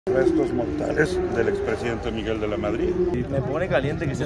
Restos mortales del expresidente Miguel de la Madrid. Me pone caliente que se...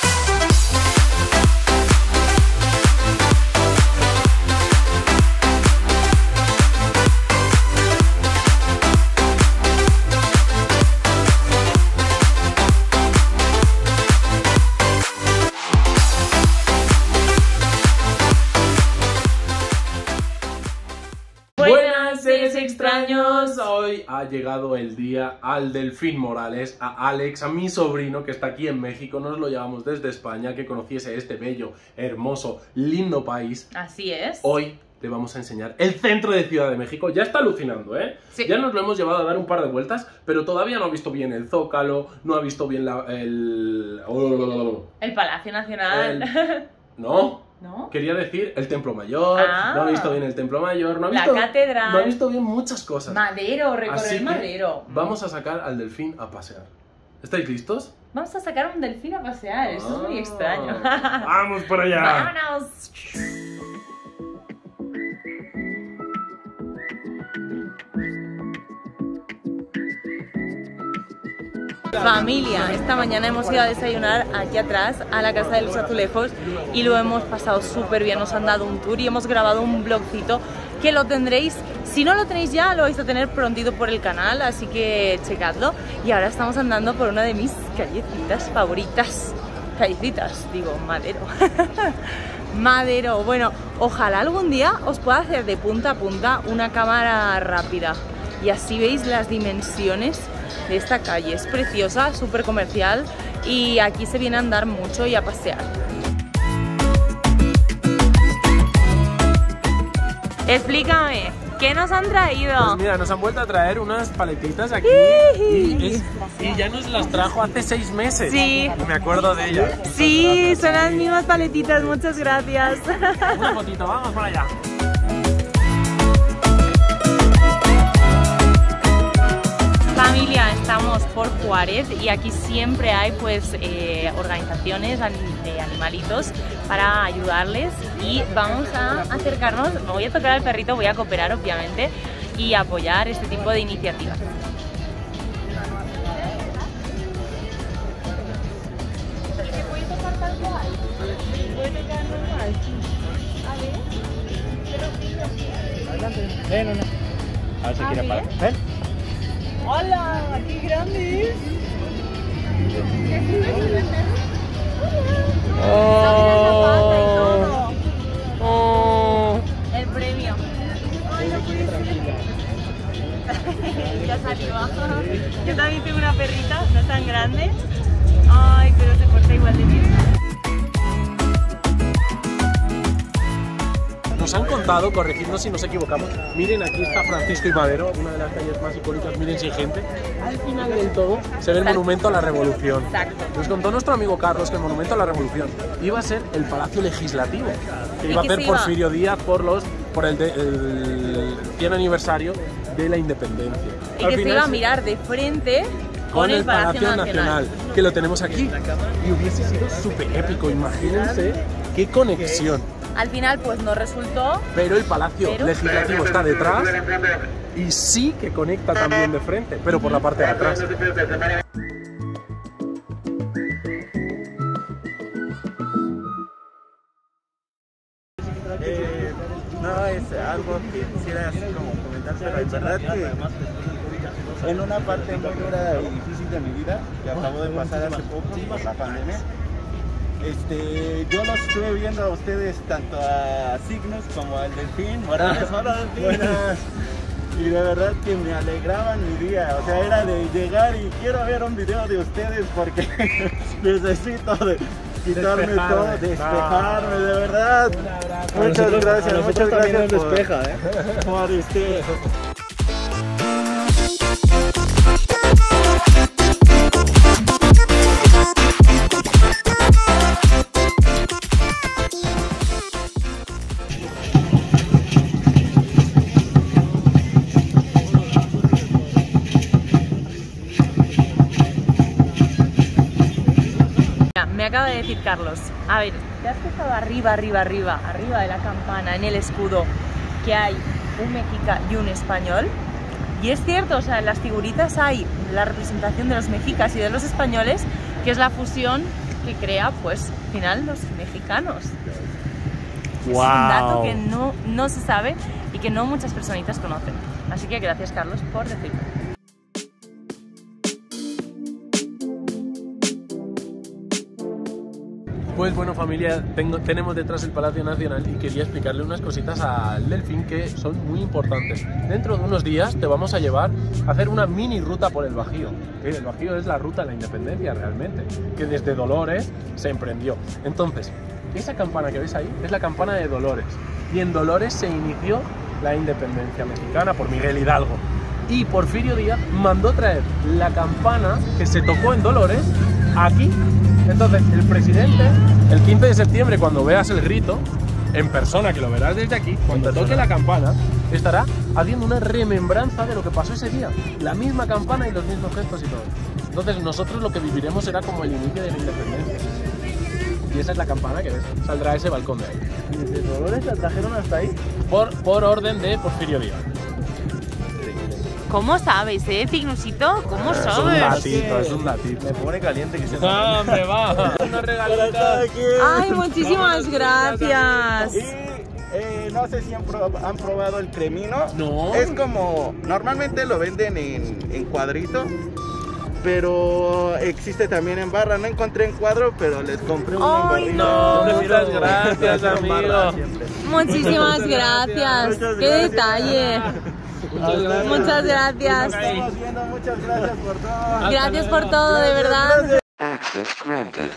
Buenas, seres extraños. Hoy ha llegado el día al Delfín Morales, a Alex, a mi sobrino que está aquí en México. Nos lo llevamos desde España, que conociese este bello, hermoso, lindo país. Así es. Hoy le vamos a enseñar el centro de Ciudad de México. Ya está alucinando, ¿eh? Sí. Ya nos lo hemos llevado a dar un par de vueltas, pero todavía no ha visto bien el Zócalo, no ha visto bien El Palacio Nacional. No. ¿No? Quería decir el Templo Mayor, Ah. no ha visto bien el Templo Mayor, no ha La visto, catedral. no ha visto bien muchas cosas. Madero, recorrer Así que Madero. vamos a sacar al delfín a pasear. ¿Estáis listos? Vamos a sacar un delfín a pasear, eso es muy extraño. ¡Vamos por allá! ¡Vámonos! Familia, esta mañana hemos ido a desayunar aquí atrás a la Casa de los Azulejos y lo hemos pasado súper bien, nos han dado un tour y hemos grabado un vlogcito que lo tendréis, si no lo tenéis ya, lo vais a tener prontito por el canal, así que checadlo. Y ahora estamos andando por una de mis callecitas favoritas, callecitas, digo, Madero. Madero, bueno, ojalá algún día os pueda hacer de punta a punta una cámara rápida y así veis las dimensiones de esta calle. Es preciosa, súper comercial y aquí se viene a andar mucho y a pasear. Explícame, ¿qué nos han traído? Pues mira, nos han vuelto a traer unas paletitas aquí y ya nos las trajo hace 6 meses. Sí. Me acuerdo de ellas. Sí, son las mismas paletitas, muchas gracias. Una fotito, vamos para allá. Familia, estamos por Juárez y aquí siempre hay pues organizaciones de animalitos para ayudarles y vamos a acercarnos, me voy a tocar al perrito, voy a cooperar obviamente y apoyar este tipo de iniciativas. ¿Puede tocar tal cual? ¿Puede tocar normal? A ver, Ven, no. A ver si quiere parar. Ven. ¡Hola! ¡Qué grandes! Oh. Oh. El premio. Ay, no puede ser. Ya salió. Yo también tengo una perrita, no tan grande. Ay, pero se porta igual de bien. Nos han contado, corregidnos si nos equivocamos, miren, aquí está Francisco y Madero, una de las calles más icónicas, miren si hay gente. Al final del todo se ve el monumento a la Revolución. Exacto. Nos contó nuestro amigo Carlos que el monumento a la Revolución iba a ser el Palacio Legislativo, que iba a hacer Porfirio Díaz por el 100 aniversario de la independencia. Y Al que se final iba a mirar de frente con el Palacio Nacional, que lo tenemos aquí. Y hubiese sido súper épico, imagínense qué conexión. Al final pues no resultó. Pero el Palacio Legislativo está detrás y sí que conecta también de frente, pero por la parte de atrás. No, es algo que quisiera así como comentar, pero en verdad que en una parte muy dura y difícil de mi vida, que acabo de pasar hace poco por la pandemia, yo los estuve viendo a ustedes, tanto a Signos como al Delfín Morales. Hola, Delfín. Buenas. Y de verdad que me alegraban mi día, o sea, era de llegar y quiero ver un video de ustedes porque necesito quitarme todo, despejarme, de verdad. Muchas gracias, muchas gracias por despeja, por Me acaba de decir Carlos, a ver, ¿te has fijado arriba de la campana, en el escudo, que hay un mexica y un español? Y es cierto, o sea, en las figuritas hay la representación de los mexicas y de los españoles, que es la fusión que crea, pues, al final, los mexicanos. Wow. Es un dato que no se sabe y que no muchas personitas conocen. Así que gracias, Carlos, por decirlo. Pues bueno, familia, tenemos detrás el Palacio Nacional y quería explicarle unas cositas al Delfín que son muy importantes. Dentro de unos días te vamos a llevar a hacer una mini ruta por el Bajío. El Bajío es la ruta de la independencia realmente, que desde Dolores se emprendió. Entonces, esa campana que ves ahí es la campana de Dolores. Y en Dolores se inició la independencia mexicana por Miguel Hidalgo. Y Porfirio Díaz mandó traer la campana que se tocó en Dolores aquí. Entonces, el presidente, el 15 de septiembre, cuando veas el grito, en persona, que lo verás desde aquí, cuando toque la campana, estará haciendo una remembranza de lo que pasó ese día. La misma campana y los mismos gestos y todo. Entonces, nosotros lo que viviremos será como el inicio de la independencia. Y esa es la campana que ves. Saldrá ese balcón de ahí. ¿Y desde Dolores la trajeron hasta ahí? Por orden de Porfirio Díaz. ¿Cómo sabes, Cignusito? ¿Cómo sabes? Es un datito. Me pone caliente que se ¡Ah, me va! Una regalita. Ay, muchísimas gracias. Y no sé si han probado el cremino. No. Es como, normalmente lo venden en cuadrito, pero existe también en barra. No encontré en cuadro, pero les compré uno en barrita. No, muchas gracias, amigo. Muchísimas gracias. ¡Qué detalle! Muchas gracias. Estamos viendo, muchas gracias por todo. Gracias por todo, de verdad. Access granted.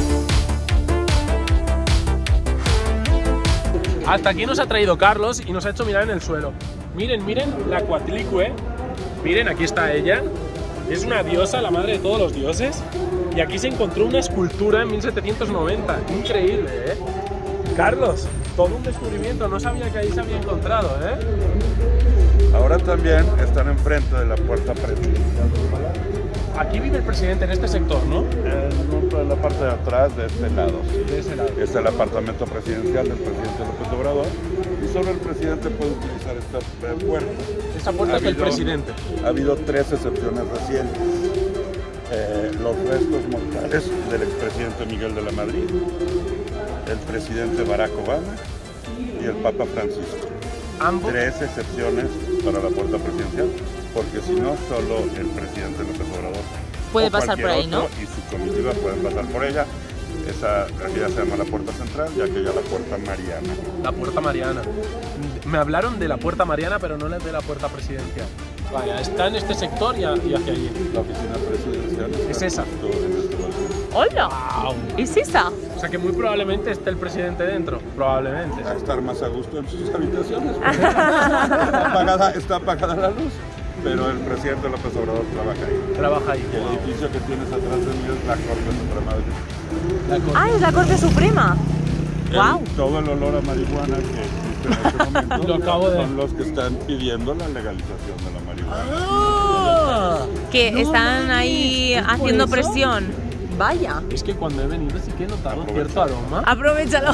Hasta aquí nos ha traído Carlos y nos ha hecho mirar en el suelo. Miren, miren la Coatlicue. Miren, aquí está ella. Es una diosa, la madre de todos los dioses. Y aquí se encontró una escultura en 1790. Increíble, ¿eh? Carlos, todo un descubrimiento. No sabía que ahí se había encontrado, ¿eh? Ahora también están enfrente de la puerta presidencial. Aquí vive el presidente en este sector, ¿no? En la parte de atrás, de este lado. De ese lado. Es el apartamento presidencial del presidente López Obrador y solo el presidente puede utilizar esta puerta. Esa puerta es del presidente. Ha habido 3 excepciones recientes. Los restos mortales del expresidente Miguel de la Madrid, el presidente Barack Obama y el Papa Francisco. Ambos. 3 excepciones para la puerta presidencial, porque si no, solo el presidente López Obrador Puede o pasar por ahí, cualquier ¿no? otro y su comitiva pueden pasar por ella. Aquella se llama la puerta central y aquella la puerta Mariana. La puerta Mariana. Me hablaron de la puerta Mariana, pero no de la puerta presidencial. Vaya, está en este sector y hacia allí. La oficina presidencial Es esa. justo en este balcón. ¡Hola! Wow. ¿Es esa? O sea que muy probablemente esté el presidente dentro. Probablemente. Va a estar más a gusto en sus habitaciones. Está apagada la luz, pero el presidente López Obrador trabaja ahí. Trabaja ahí. Y el edificio que tienes atrás de mí es la Corte Suprema de ¡Ah, es la Corte Suprema! ¡Wow! Todo el olor a marihuana que existe en este momento Lo acabo de- son los que están pidiendo la legalización de la marihuana. ¡Ah! Que están ahí haciendo eso? presión. Vaya. Es que cuando he venido sí que he notado Aprovecha. cierto aroma. Aprovechalo.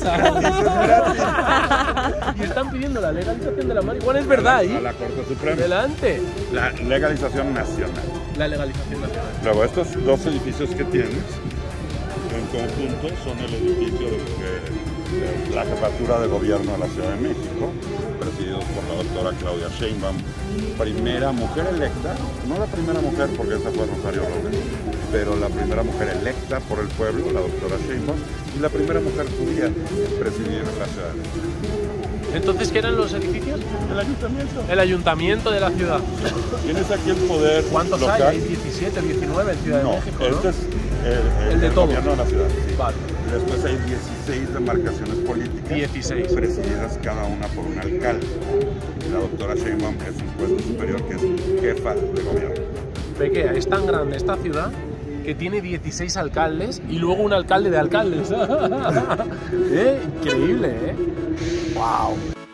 Y están pidiendo la legalización de la marihuana. Es verdad, A ahí. la Corte Suprema. Delante. La legalización nacional. La legalización nacional. Luego, estos 2 edificios que tienes, en conjunto, son el edificio de la jefatura de gobierno de la Ciudad de México, presididos por la doctora Claudia Sheinbaum, primera mujer electa, no la primera mujer porque esa fue Rosario Robles, pero la primera mujer electa por el pueblo, la doctora Sheinbaum, y la primera mujer judía en presidir la Ciudad de México. Entonces, ¿qué eran los edificios? El ayuntamiento. El ayuntamiento de la ciudad. Tienes aquí el poder ¿Cuántos local. hay? Hay 17, 19 en Ciudad de No, México, ¿no? este es El de el todo. gobierno de la ciudad. Sí. Vale. Y después hay 16 demarcaciones políticas. 16. Presididas cada una por un alcalde. Y la doctora Sheinbaum es un puesto superior que es jefa de gobierno. Pequea, es tan grande esta ciudad que tiene 16 alcaldes y luego un alcalde de alcaldes. Increíble, ¿eh? ¡Wow!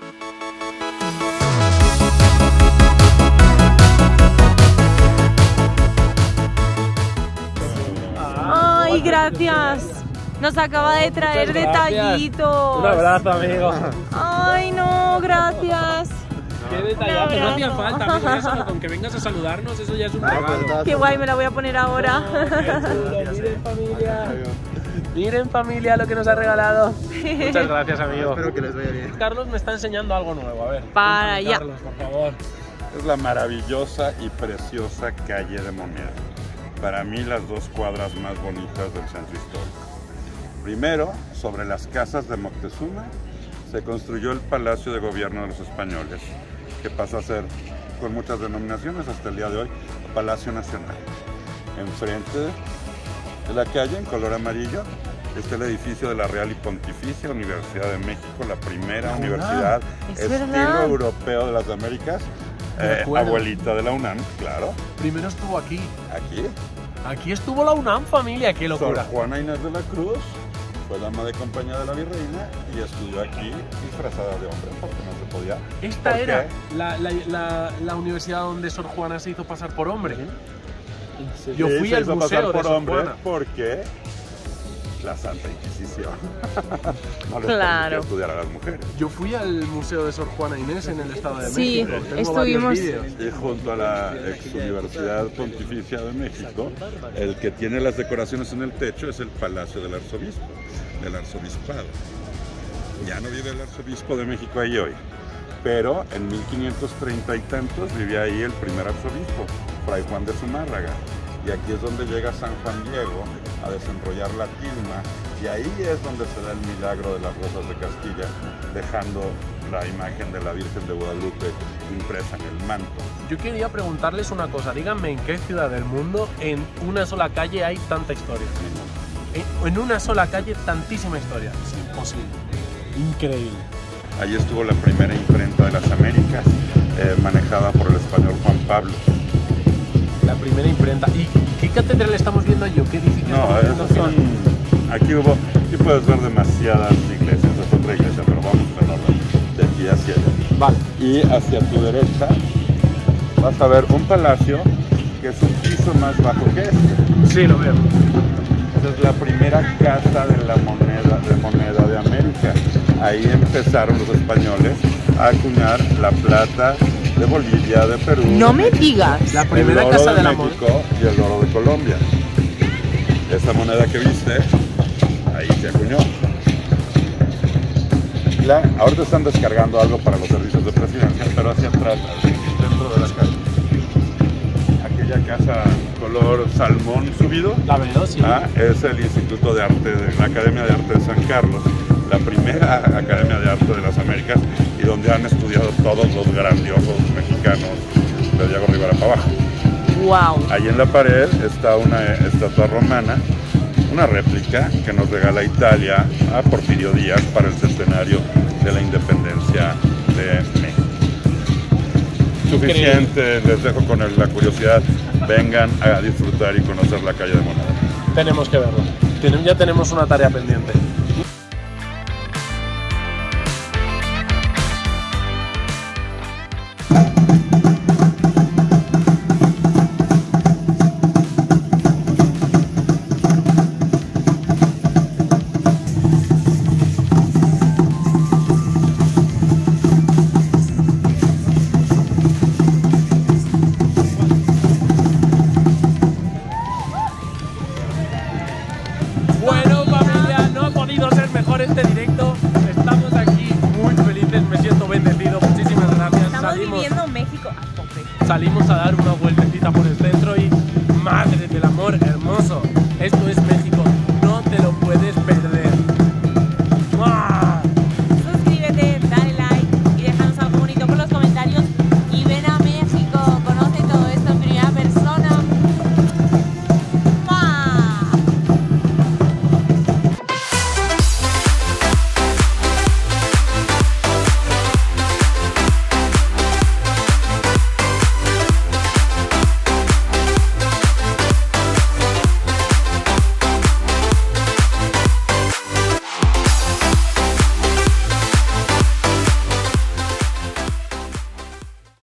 ¡Ay, gracias! Nos acaba de traer Muchas gracias. detallitos. Un abrazo, amigo. ¡Ay, no! Gracias. Qué detallazo, no hacía falta, amigo, eso, con que vengas a saludarnos, eso ya es un regalo. Qué guay, me la voy a poner ahora. Miren, familia. Miren, familia, lo que nos ha regalado. Muchas gracias, amigo. Espero que les vaya bien. Carlos me está enseñando algo nuevo, a ver. Para cuéntame, allá. Carlos, por favor. Es la maravillosa y preciosa calle de Moneda. Para mí, las dos cuadras más bonitas del centro histórico. Primero, sobre las casas de Moctezuma, se construyó el Palacio de Gobierno de los Españoles, que pasa a ser, con muchas denominaciones hasta el día de hoy, Palacio Nacional. Enfrente de la calle, en color amarillo, está el edificio de la Real y Pontificia Universidad de México, la primera universidad estilo europeo de las Américas, abuelita de la UNAM, claro. Primero estuvo aquí. Aquí, Aquí estuvo la UNAM, familia, qué locura. Sor Juana Inés de la Cruz fue dama de compañía de la virreina y estudió aquí disfrazada de hombre porque no se podía. Esta ¿Por era qué? la universidad donde Sor Juana se hizo pasar por hombre. Sí, Yo fui se al hizo museo pasar de por Sor hombre Juana. porque la Santa Inquisición no les Claro. permitía estudiar a las mujeres. Yo fui al museo de Sor Juana Inés en el estado de Sí, México. Tengo estuvimos. varios vídeos. Y junto a la ex Universidad Pontificia de México, el que tiene las decoraciones en el techo es el Palacio del Arzobispo, del Arzobispado. Ya no vive el Arzobispo de México ahí hoy, pero en 1530 y tantos vivía ahí el primer arzobispo, Fray Juan de Zumárraga. Y aquí es donde llega San Juan Diego a desenrollar la tilma, y ahí es donde se da el milagro de las Rosas de Castilla, dejando la imagen de la Virgen de Guadalupe impresa en el manto. Yo quería preguntarles una cosa. Díganme en qué ciudad del mundo en una sola calle hay tanta historia. En una sola calle tantísima historia. Es imposible. Increíble. Allí estuvo la primera imprenta de las Américas, manejada por el español Juan Pablo. La primera imprenta. ¿Y qué catedral estamos viendo yo? ¿Qué edificio? No, esos son... Aquí puedes ver demasiadas iglesias, es otra iglesia, pero vamos en orden, de aquí hacia allá. Vale. Y hacia tu derecha vas a ver un palacio que es un piso más bajo que este. Sí, lo veo. Esa es la primera casa de la moneda de América. Ahí empezaron los españoles a acuñar la plata de Bolivia, de Perú, No me digas. La primera el oro casa de de la México y el oro de Colombia. Esa moneda que viste, ahí se acuñó. Ahorita están descargando algo para los servicios de presidencia, pero hacia atrás, dentro de la casa. Aquella casa color salmón subido, La veo, sí. es el Instituto de Arte, la Academia de Arte de San Carlos, la primera Academia de Arte de las Américas y donde han estudiado todos los grandiosos mexicanos de Diego Rivera para abajo. Wow. Ahí en la pared está una estatua romana, una réplica que nos regala Italia a Porfirio Díaz para el centenario de la independencia de México. Suficiente, les dejo con la curiosidad, vengan a disfrutar y conocer la calle de Moneda. Tenemos que verlo. Ya tenemos una tarea pendiente. Bueno, familia, no ha podido ser mejor este directo. Estamos aquí muy felices, me siento bendecido. Muchísimas gracias. Estamos viviendo México a tope. Salimos a dar